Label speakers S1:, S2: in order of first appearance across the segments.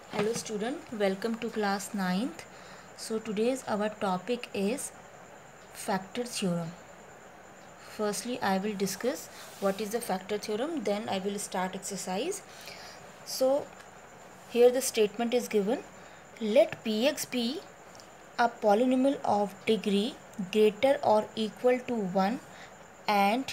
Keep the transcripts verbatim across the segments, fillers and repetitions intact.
S1: Hello student, welcome to class ninth. So today's our topic is factor theorem. Firstly, I will discuss what is the factor theorem, then I will start exercise. So here the statement is given, let Px be a polynomial of degree greater or equal to one and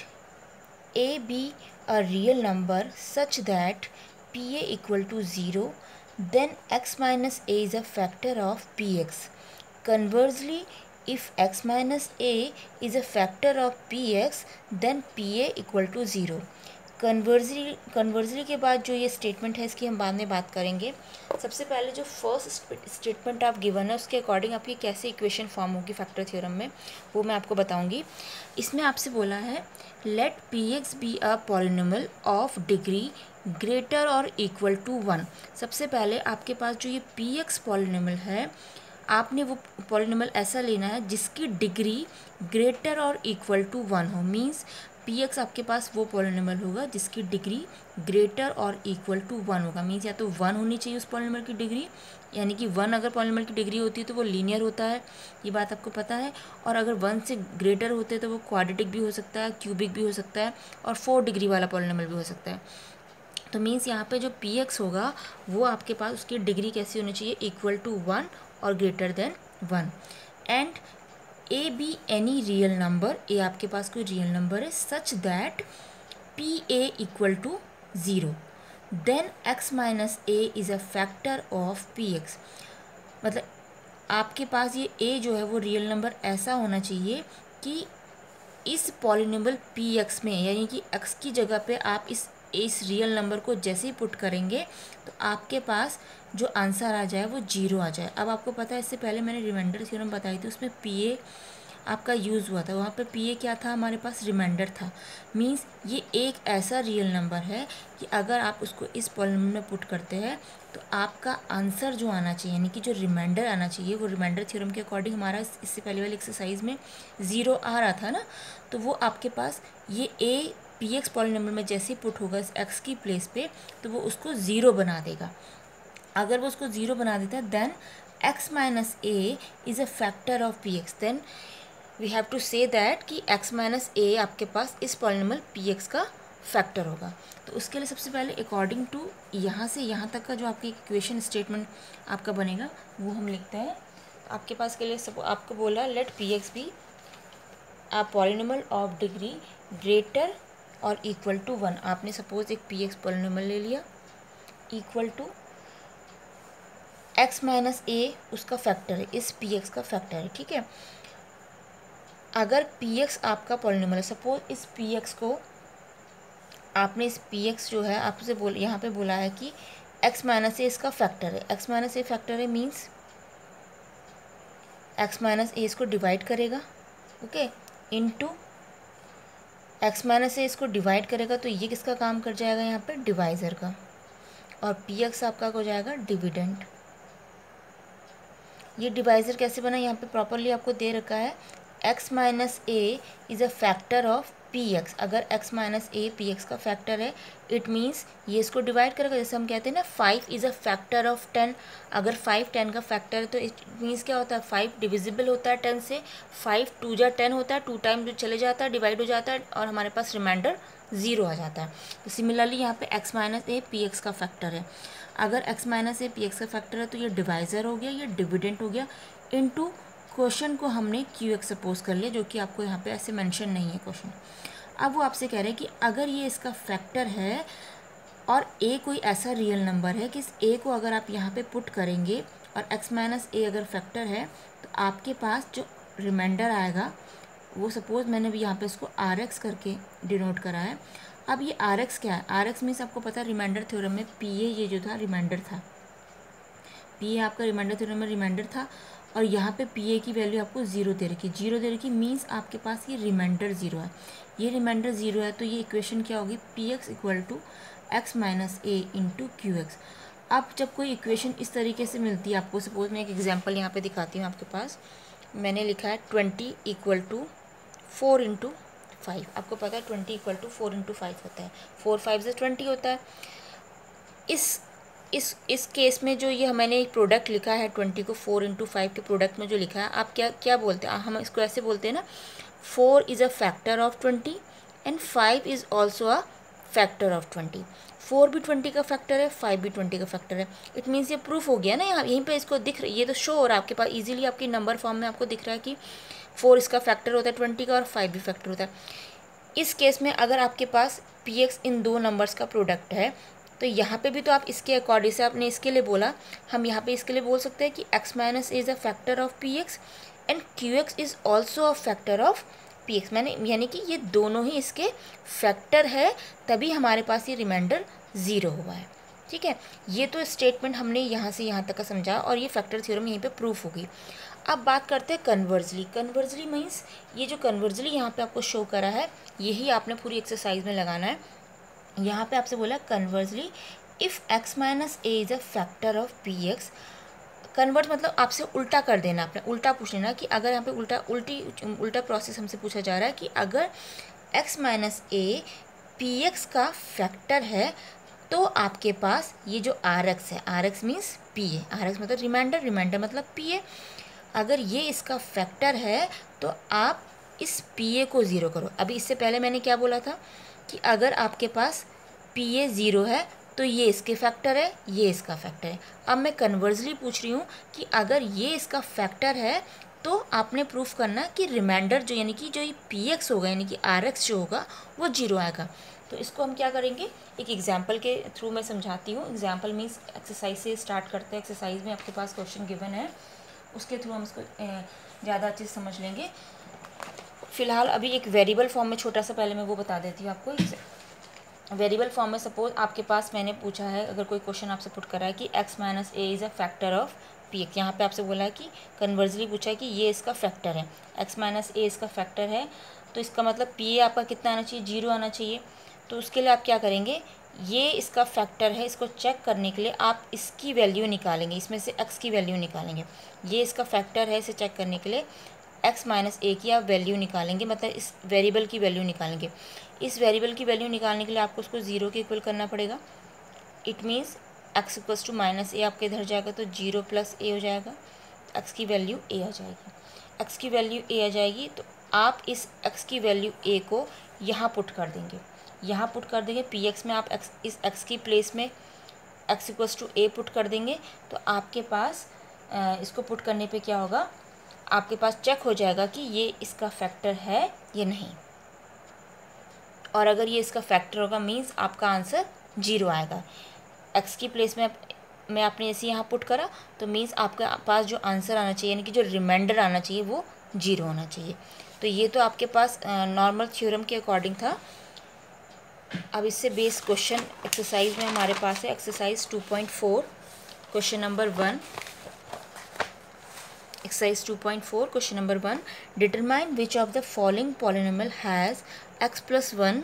S1: a be a real number such that Pa equal to zero, then x minus a is a factor of Px. Conversely, if x minus a is a factor of Px, then Pa equal to zero. कन्वर्जली कन्वर्जली के बाद जो ये statement है इसकी हम बाद में बात करेंगे. सबसे पहले जो फर्स्ट स्टेटमेंट आप गिवन है उसके अकॉर्डिंग आपकी कैसे इक्वेशन फॉर्म होगी फैक्टर थ्योरम में, वो मैं आपको बताऊंगी. इसमें आपसे बोला है let P X be a polynomial of degree greater और इक्वल टू वन. सबसे पहले आपके पास जो ये पी एक्स पॉलिनोमियल है, आपने वो पॉलिनोमियल ऐसा लेना है जिसकी डिग्री ग्रेटर और इक्वल टू वन हो. मीन्स पी एक्स आपके पास वो पॉलिनोमियल होगा जिसकी डिग्री ग्रेटर और इक्वल टू वन होगा. मीन्स या तो वन होनी चाहिए उस पॉलिनोमियल की डिग्री, यानी कि वन अगर पॉलिनोमियल की डिग्री होती है तो वो लीनियर होता है, ये बात आपको पता है. और अगर वन से ग्रेटर होते हैं तो वो क्वाड्रेटिक भी हो सकता है, क्यूबिक भी हो सकता है, और फोर डिग्री वाला पॉलिनोमियल भी हो सकता है. तो मीन्स यहाँ पे जो पी एक्स होगा वो आपके पास उसकी डिग्री कैसी होनी चाहिए, इक्वल टू वन और greater than one. And A be any real number, A आपके पास कोई रियल नंबर है such that P A equal to zero, then X minus A is a factor of P X. मतलब आपके पास ये ए जो है वो रियल नंबर ऐसा होना चाहिए कि इस पॉलिनोमियल पी एक्स में, यानी कि एक्स की जगह पे आप इस इस रियल नंबर को जैसे ही पुट करेंगे तो आपके पास जो आंसर आ जाए वो जीरो आ जाए. अब आपको पता है इससे पहले मैंने रिमाइंडर थ्योरम बताई थी, उसमें पी ए आपका यूज़ हुआ था. वहाँ पे पी ए क्या था, हमारे पास रिमाइंडर था. मींस ये एक ऐसा रियल नंबर है कि अगर आप उसको इस पॉलिनोमियल में पुट करते हैं तो आपका आंसर जो आना चाहिए, यानी कि जो रिमाइंडर आना चाहिए, वो रिमाइंडर थ्योरम के अकॉर्डिंग हमारा इससे पहले वाली एक्सरसाइज में ज़ीरो आ रहा था ना, तो वो आपके पास ये ए पी एक्स पॉलिनोमियल में जैसे ही पुट होगा इस एक्स की प्लेस पे तो वो उसको ज़ीरो बना देगा. अगर वो उसको ज़ीरो बना देता है then X minus A is a factor of P X. Then we have to say that कि एक्स माइनस ए आपके पास इस पॉलिनोमियल पी एक्स का फैक्टर होगा. तो उसके लिए सबसे पहले अकॉर्डिंग टू यहाँ से यहाँ तक का जो आपकी इक्वेशन स्टेटमेंट आपका बनेगा वो हम लिखते हैं. आपके पास के लिए सब आपको बोला let P X be a polynomial of degree greater और इक्वल टू वन. आपने सपोज एक पी एक्स पॉलिनोमियल ले लिया, equal to x minus A उसका फैक्टर है, इस पी एक्स का फैक्टर है. ठीक है, अगर पी एक्स आपका पॉलिनोमियल है, सपोज इस पी एक्स को आपने इस पी एक्स जो है आपसे बोल यहाँ पे बोला है कि एक्स माइनस ए इसका फैक्टर है. एक्स माइनस ए फैक्टर है मीन्स एक्स माइनस ए इसको डिवाइड करेगा, okay, into X minus A इसको डिवाइड करेगा तो ये किसका काम कर जाएगा यहाँ पे, डिवाइज़र का. और पी एक्स आपका हो जाएगा डिविडेंड. ये डिवाइज़र कैसे बना, यहाँ पे प्रॉपरली आपको दे रखा है X minus A is a factor of P X. अगर X minus A P x का फैक्टर है इट मीन्स ये इसको डिवाइड करेगा. जैसे हम कहते हैं ना five is a factor of ten, अगर फाइव टेन का फैक्टर है तो इट मीन्स क्या होता है, फाइव डिविजिबल होता है टेन से. फाइव टू जा टेन होता है, टू टाइम जो चले जाता है डिवाइड हो जाता है और हमारे पास रिमाइंडर ज़ीरो आ जाता है. तो सिमिलरली यहाँ पे X minus A P x का फैक्टर है. अगर X minus A P x का फैक्टर है तो ये डिवाइज़र हो गया, ये डिविडेंट हो गया. इनटू क्वेश्चन को हमने क्यू एक्स सपोज कर लिया, जो कि आपको यहाँ पे ऐसे मेंशन नहीं है क्वेश्चन. अब वो आपसे कह रहे हैं कि अगर ये इसका फैक्टर है और ए कोई ऐसा रियल नंबर है कि इस ए को अगर आप यहाँ पे पुट करेंगे और एक्स माइनस ए अगर फैक्टर है तो आपके पास जो रिमाइंडर आएगा वो सपोज मैंने भी यहाँ पे इसको आर एक्स करके डिनोट करा है. अब ये आर एक्स क्या है, आर एक्स मीन्स आपको पता है रिमाइंडर थ्योरम में पी ए ये जो था रिमाइंडर था, पी ए आपका रिमाइंडर थ्योरम में रिमाइंडर था और यहाँ पे पी ए की वैल्यू आपको जीरो दे रखी, जीरो दे रखी मीन्स आपके पास ये रिमाइंडर ज़ीरो है. ये रिमाइंडर ज़ीरो है तो ये इक्वेशन क्या होगी, p x equal to x minus a into q x. अब जब कोई इक्वेशन इस तरीके से मिलती है आपको, सपोज मैं एक एग्जांपल यहाँ पे दिखाती हूँ आपके पास. मैंने लिखा है twenty equal to four into five. आपको पता है twenty equal to four into five होता है, फोर फाइव से ट्वेंटी होता है. इस इस इस केस में जो ये मैंने एक प्रोडक्ट लिखा है ट्वेंटी को फोर इंटू फाइव के प्रोडक्ट में जो लिखा है, आप क्या क्या बोलते हैं, हम इसको ऐसे बोलते हैं ना, four is a factor of twenty and five is also a factor of twenty. Four भी ट्वेंटी का फैक्टर है, फाइव भी ट्वेंटी का फैक्टर है। इट मीन्स ये प्रूफ हो गया ना, यहाँ यहीं पे इसको दिख रही, ये तो शो हो रहा है आपके पास इजीली, आपकी नंबर फॉर्म में आपको दिख रहा है कि फोर इसका फैक्टर होता है ट्वेंटी का और फाइव भी फैक्टर होता है। इस केस में अगर आपके पास पी एक्स इन दो नंबर्स का प्रोडक्ट है, तो यहाँ पे भी तो आप इसके अकॉर्डिंग से आपने इसके लिए बोला, हम यहाँ पे इसके लिए बोल सकते हैं कि x minus is a factor of P x and q x is also a factor of P x. मैंने यानी कि ये दोनों ही इसके फैक्टर है, तभी हमारे पास ये रिमाइंडर ज़ीरो हुआ है। ठीक है, ये तो स्टेटमेंट हमने यहाँ से यहाँ तक का समझा और ये फैक्टर थ्योरम यहीं पे प्रूफ होगी। अब बात करते हैं कन्वर्जली। कन्वर्जली मीन्स ये जो कन्वर्जली यहाँ पे आपको शो करा है, यही आपने पूरी एक्सरसाइज में लगाना है। यहाँ पे आपसे बोला conversely if x minus A is a factor of P x. Convert मतलब आपसे उल्टा कर देना, आपने उल्टा पूछ लेना कि अगर यहाँ पे उल्टा उल्टी उल्टा प्रोसेस हमसे पूछा जा रहा है कि अगर x minus A P x का फैक्टर है तो आपके पास ये जो आर एक्स है, r x means p a, r x मतलब रिमाइंडर, रिमाइंडर मतलब पी ए, अगर ये इसका फैक्टर है तो आप इस पी ए को ज़ीरो करो। अभी इससे पहले मैंने क्या बोला था कि अगर आपके पास पी ए ज़ीरो है तो ये इसके फैक्टर है, ये इसका फैक्टर है। अब मैं कन्वर्जली पूछ रही हूँ कि अगर ये इसका फैक्टर है तो आपने प्रूफ करना कि रिमाइंडर जो यानी कि जो ये पी एक्स होगा यानी कि आर एक्स जो होगा वो जीरो आएगा। तो इसको हम क्या करेंगे, एक एग्जाम्पल के थ्रू मैं समझाती हूँ। एग्जाम्पल मीन्स एक्सरसाइज से स्टार्ट करते हैं। एक्सरसाइज में आपके पास क्वेश्चन गिवन है, उसके थ्रू हम इसको ज़्यादा अच्छे से समझ लेंगे। फ़िलहाल अभी एक वेरिएबल फॉर्म में छोटा सा पहले मैं वो बता देती हूँ आपको। वेरिएबल फॉर्म में सपोज आपके पास मैंने पूछा है, अगर कोई क्वेश्चन आपसे पुट करा है कि x minus A is a factor of P x, यहाँ पे आपसे बोला है कि कन्वर्जली पूछा है कि ये इसका फैक्टर है, x माइनस ए इसका फैक्टर है, तो इसका मतलब पी ए आपका कितना आना चाहिए, जीरो आना चाहिए। तो उसके लिए आप क्या करेंगे, ये इसका फैक्टर है, इसको चेक करने के लिए आप इसकी वैल्यू निकालेंगे, इसमें से x की वैल्यू निकालेंगे। ये इसका फैक्टर है, इसे चेक करने के लिए x माइनस ए की आप वैल्यू निकालेंगे, मतलब इस वेरिएबल की वैल्यू निकालेंगे। इस वेरिएबल की वैल्यू निकालने के लिए आपको उसको ज़ीरो के इक्वल करना पड़ेगा। It means x equals to minus ए आपके इधर जाएगा तो जीरो प्लस ए हो जाएगा, x की वैल्यू a आ जाएगी। x की वैल्यू a आ जाएगी तो आप इस x की वैल्यू a को यहाँ पुट कर देंगे, यहाँ पुट कर देंगे पी एक्स में आप x इस x की प्लेस में x equals to a put कर देंगे। तो आपके पास आ, इसको पुट करने पे क्या होगा, आपके पास चेक हो जाएगा कि ये इसका फैक्टर है या नहीं, और अगर ये इसका फैक्टर होगा मीन्स आपका आंसर जीरो आएगा। x की प्लेस में मैं आपने ऐसे यहाँ पुट करा तो मीन्स आपके पास जो आंसर आना चाहिए यानी कि जो रिमाइंडर आना चाहिए वो जीरो होना चाहिए। तो ये तो आपके पास नॉर्मल थ्योरम के अकॉर्डिंग था। अब इससे बेस क्वेश्चन एक्सरसाइज में हमारे पास है exercise two point four, question number one. Exercise two point four question number one, determine which of the following polynomial has x plus one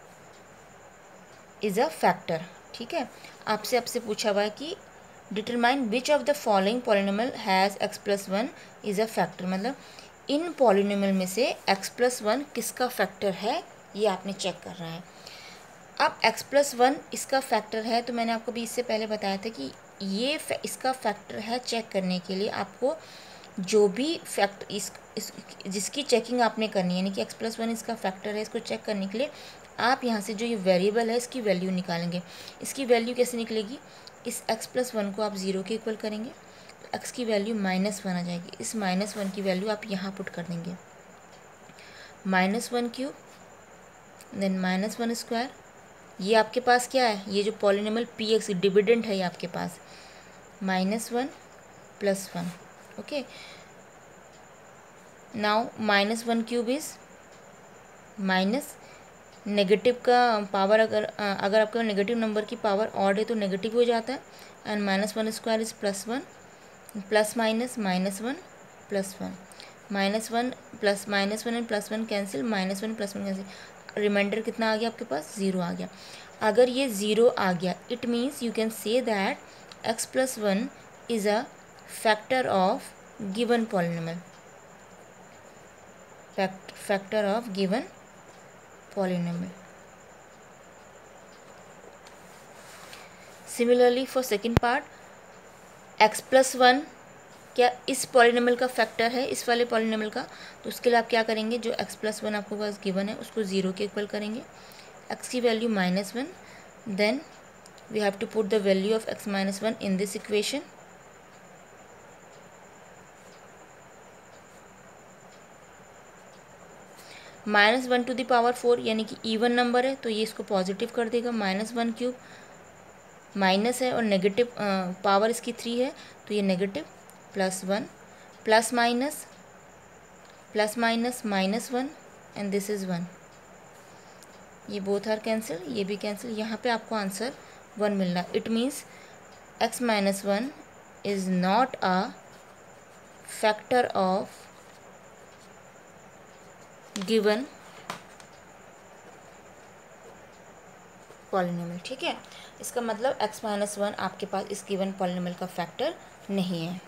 S1: is a factor. ठीक है, आपसे आपसे पूछा हुआ है कि determine which of the following polynomial has x plus one is a factor, मतलब इन पॉलिनोमियल में से एक्स प्लस वन किसका फैक्टर है ये आपने चेक करना है। अब x प्लस वन इसका फैक्टर है, तो मैंने आपको भी इससे पहले बताया था कि ये इसका फैक्टर है चेक करने के लिए आपको जो भी फैक्ट इस, इस जिसकी चेकिंग आपने करनी है यानी कि x प्लस वन इसका फैक्टर है, इसको चेक करने के लिए आप यहाँ से जो ये वेरिएबल है इसकी वैल्यू निकालेंगे। इसकी वैल्यू कैसे निकलेगी, इस x प्लस वन को आप ज़ीरो के इक्वल करेंगे तो x की वैल्यू माइनस वन आ जाएगी। इस माइनस वन की वैल्यू आप यहाँ पुट कर देंगे, minus one cube then minus one square. ये आपके पास क्या है, ये जो पॉलिनोमियल पी एक्स डिविडेंट है ये आपके पास minus one plus one. Okay, now minus one cube is minus negative का पावर, अगर अगर आपका नेगेटिव नंबर की पावर ऑड है तो नेगेटिव हो जाता है, and minus one square is plus one, plus minus minus one plus one, minus one plus minus one and plus one cancel, minus one plus one cancel, remainder कितना आ गया आपके पास, ज़ीरो आ गया। अगर ये ज़ीरो आ गया it means you can say that x plus one is a factor of given polynomial, factor of given polynomial. Similarly for second part, x plus one क्या इस पॉलिनोमियल का फैक्टर है, इस वाले पॉलिनोमियल का, तो उसके लिए आप क्या करेंगे, जो एक्स प्लस वन आपको पास गिवन है उसको ज़ीरो के इक्वल करेंगे, एक्स की value minus one, then we have to put the value of x minus one in this equation, minus one to the power four यानी कि इवन नंबर है तो ये इसको पॉजिटिव कर देगा, माइनस वन क्यूब माइनस है और नेगेटिव पावर इसकी थ्री है तो ये negative, plus one, plus minus plus minus minus one and this is one, ये बोथ आर कैंसिल, ये भी कैंसिल, यहाँ पे आपको आंसर वन मिल रहा है। It means x minus one is not a factor of given polynomial. ठीक है, इसका मतलब x माइनस वन आपके पास इस गिवन पॉलिनोमियल का फैक्टर नहीं है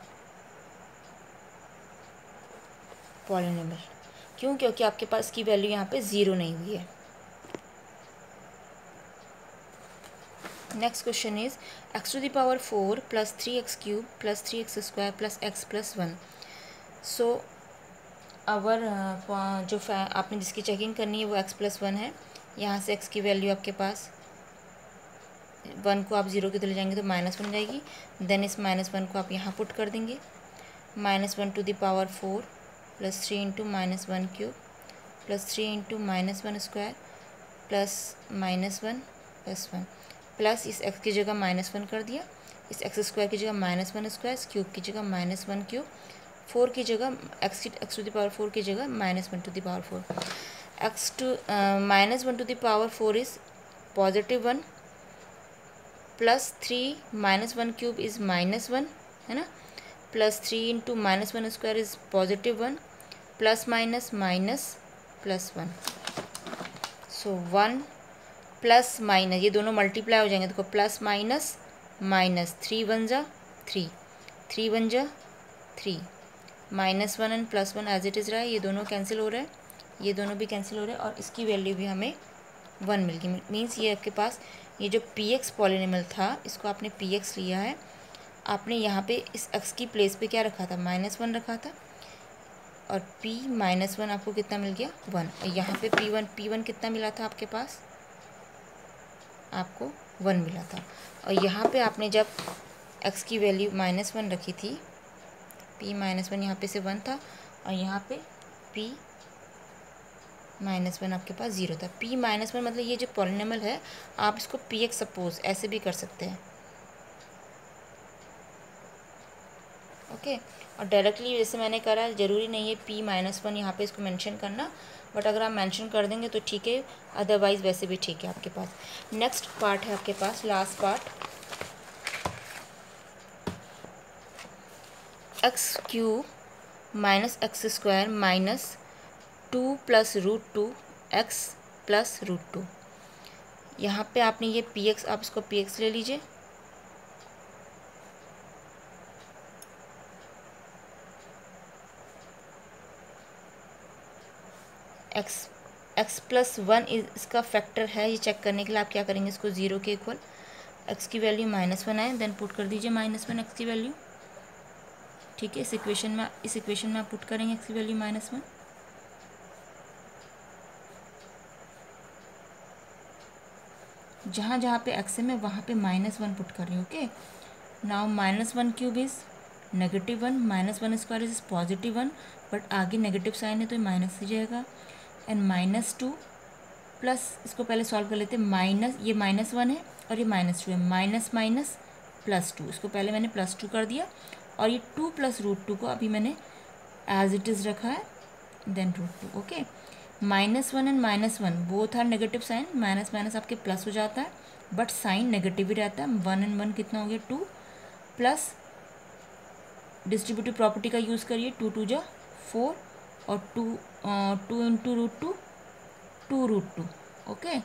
S1: पॉलिनोमियल। क्यों? क्योंकि आपके पास इसकी वैल्यू यहाँ पे ज़ीरो नहीं हुई है। Next question is x to the power four plus three x cube plus three x square plus x plus one. So our जो आपने जिसकी चेकिंग करनी है वो एक्स प्लस वन है। यहाँ से एक्स की वैल्यू आपके पास वन को आप ज़ीरो की तरह ले जाएंगे तो माइनस बन जाएगी, देन इस माइनस वन को आप यहाँ पुट कर देंगे, minus one to the power four plus three into minus one cube plus three into minus one square plus minus one plus one, plus इस एक्स की जगह माइनस वन कर दिया, इस एक्स स्क्वायर की जगह माइनस वन स्क्वायर, क्यूब की जगह माइनस वन क्यूब, फोर की जगह x x to the power four की जगह minus one to the power four, x to minus one to the power four is positive one, plus three minus one cube is minus one, है ना, plus three into minus one square is positive one, plus minus minus plus one, so one plus minus ये दोनों multiply हो जाएंगे, देखो plus minus minus, three one जा three, three one जा three, minus one and plus one as it is रहा है, ये दोनों कैंसिल हो रहा है, ये दोनों भी कैंसिल हो रहे हैं और इसकी वैल्यू भी हमें वन मिल गई। मीन्स ये आपके पास ये जो पी एक्स पॉलिनोमियल था इसको आपने पी एक्स लिया है, आपने यहाँ पे इस एक्स की प्लेस पे क्या रखा था, माइनस वन रखा था और p माइनस वन आपको कितना मिल गया, वन। यहाँ पे पी वन पी वन कितना मिला था आपके पास, आपको वन मिला था, और यहाँ पे आपने जब x की वैल्यू माइनस वन रखी थी, p माइनस वन यहाँ पे से वन था और यहाँ पे p माइनस वन आपके पास ज़ीरो था। p माइनस वन मतलब ये जो पॉलिनोमियल है आप इसको पी एक्स सपोज ऐसे भी कर सकते हैं, ओके okay? और डायरेक्टली जैसे मैंने करा, ज़रूरी नहीं है p माइनस वन यहाँ पे इसको मेंशन करना, बट अगर आप मेंशन कर देंगे तो ठीक है, अदरवाइज़ वैसे भी ठीक है आपके पास। नेक्स्ट पार्ट है आपके पास last part, x cube minus x square minus two plus root two x plus root two. यहाँ पे आपने ये पी एक्स, आप इसको पी एक्स ले लीजिए, एक्स एक्स प्लस वन इसका फैक्टर है, ये चेक करने के लिए आप क्या करेंगे, इसको ज़ीरो के इक्वल, एक्स की वैल्यू माइनस वन आए, देन पुट कर दीजिए माइनस वन एक्स की वैल्यू। ठीक है, इस इक्वेशन में इस इक्वेशन में आप पुट करेंगे एक्स की वैल्यू माइनस वन, जहाँ जहाँ पे एक्स है मैं वहाँ पे माइनस वन पुट कर रही हूँ। Okay, now minus one cube is negative one, minus one square is positive one, but आगे नेगेटिव साइन है तो ये माइनस हो जाएगा, एंड माइनस टू प्लस, इसको पहले सॉल्व कर लेते हैं, माइनस ये माइनस वन है और ये माइनस टू है, माइनस माइनस प्लस टू, इसको पहले मैंने प्लस टू कर दिया और ये टू प्लस रूट टू को अभी मैंने एज इट इज़ रखा है, then root two. Okay, minus one and minus one both are negative sign, minus minus आपके प्लस हो जाता है बट साइन नेगेटिव ही रहता है, वन एंड वन कितना हो गया टू, प्लस डिस्ट्रीब्यूटिव प्रॉपर्टी का यूज़ करिए, टू टू जा फोर और two two into root two two root two, okay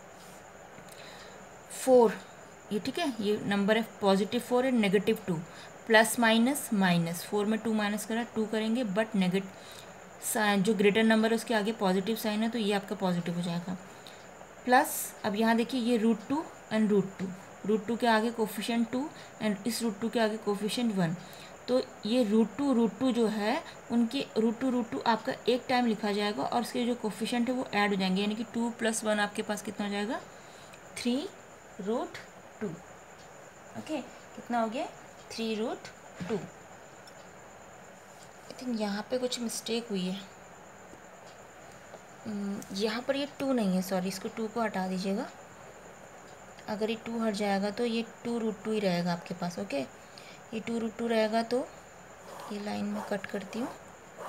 S1: four, ये ठीक है, ये नंबर है positive four and negative two, plus minus minus, four में टू माइनस करा टू करेंगे, बट नेगेटिव जो ग्रेटर नंबर है उसके आगे पॉजिटिव साइन है तो ये आपका पॉजिटिव हो जाएगा, प्लस अब यहाँ देखिए ये root two and root two, root two के आगे कोफिशिएंट टू एंड इस रूट टू के आगे कोफिशिएंट वन। तो ये रूट टू रूट टू जो है उनके रूट टू रूट टू आपका एक टाइम लिखा जाएगा और उसके जो कोफिशिएंट है वो ऐड हो जाएंगे, यानी कि टू प्लस वन आपके पास कितना हो जाएगा, थ्री रूट टू। ओके, कितना हो गया, three root two. I think यहाँ पे कुछ मिस्टेक हुई है, यहाँ पर ये टू नहीं है, सॉरी, इसको टू को हटा दीजिएगा। अगर ये टू हट जाएगा तो ये टू रूट टू ही रहेगा आपके पास। ओके, ये टू रूट टू रहेगा तो ये लाइन में कट करती हूँ।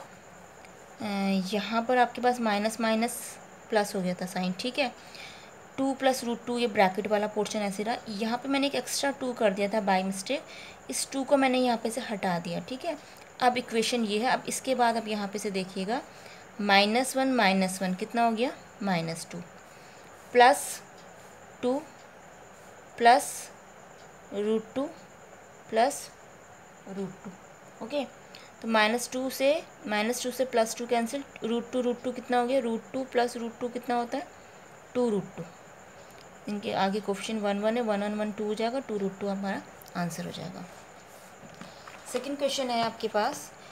S1: यहाँ पर आपके पास माइनस माइनस प्लस हो गया था साइन, ठीक है। टू प्लस रूट टू, ये ब्रैकेट वाला पोर्शन ऐसे रहा। यहाँ पे मैंने एक एक्स्ट्रा टू कर दिया था बाय मिस्टेक, इस टू को मैंने यहाँ पे से हटा दिया, ठीक है। अब इक्वेशन ये है। अब इसके बाद अब यहाँ पे से देखिएगा, माइनस वन माइनस वन कितना हो गया, minus two, plus two plus root two plus root two. Okay, तो माइनस टू से माइनस टू से plus two cancel, root two root two कितना हो गया, root two plus root two कितना होता है, टू रूट टू। इनके आगे कोफिशिएंट वन वन है, वन वन वन टू हो जाएगा, टू रूट टू हमारा आंसर हो जाएगा। सेकेंड क्वेश्चन है आपके पास,